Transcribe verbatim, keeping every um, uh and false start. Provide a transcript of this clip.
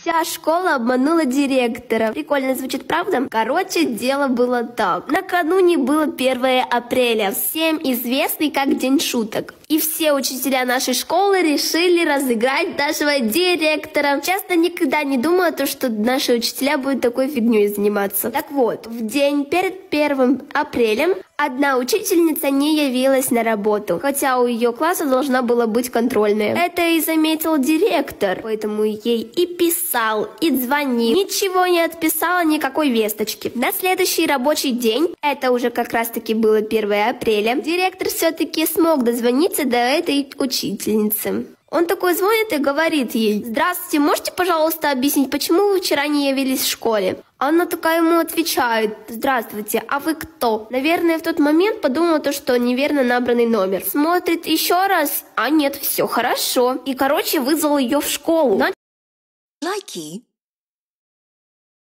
Вся школа обманула директора. Прикольно звучит, правда? Короче, дело было так. Накануне было первое апреля, всем известный как День шуток. И все учителя нашей школы решили разыграть нашего директора. Честно, никогда не думала, то, что наши учителя будут такой фигней заниматься. Так вот, в день перед первым апрелем одна учительница не явилась на работу, хотя у ее класса должна была быть контрольная. Это и заметил директор, поэтому ей и писал, и звонил. Ничего не отписала, никакой весточки. На следующий рабочий день, это уже как раз-таки было первое апреля, директор все-таки смог дозвониться до этой учительницы. Он такой звонит и говорит ей: «Здравствуйте, можете, пожалуйста, объяснить, почему вы вчера не явились в школе?» Она такая ему отвечает: «Здравствуйте, а вы кто?» Наверное, в тот момент подумала то, что неверно набранный номер. Смотрит еще раз, а нет, все хорошо. И, короче, вызвал ее в школу. Likey